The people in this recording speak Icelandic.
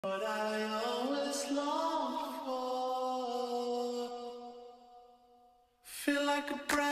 What I always long for, feel like a brand